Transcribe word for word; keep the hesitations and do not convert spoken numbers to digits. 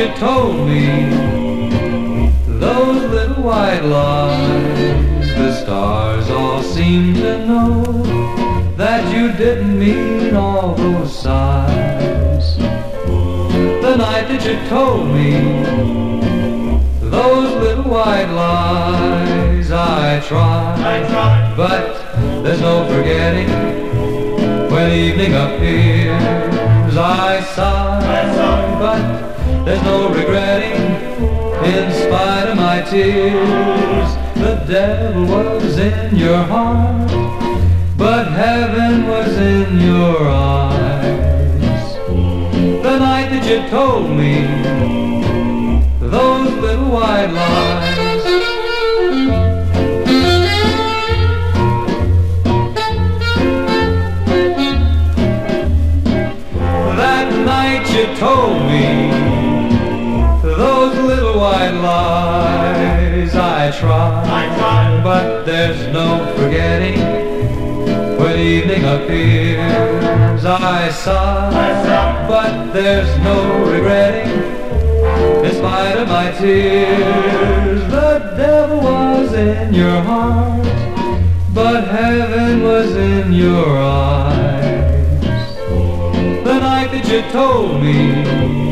you told me those little white lies, the stars all seem to know that you didn't mean all those sighs. The night that you told me those little white lies, I tried, I tried, but there's no forgetting. When evening appears, I sigh, I sigh, but there's no regretting. In spite of my tears, the devil was in your heart, but heaven was in your eyes. The night that you told me those little white lies. That night you told me those little white lies, I tried, I tried, but there's no forgetting. When evening appears, I sigh, I sigh, but there's no regretting. In spite of my tears, the devil was in your heart, but heaven was in your eyes. The night that you told me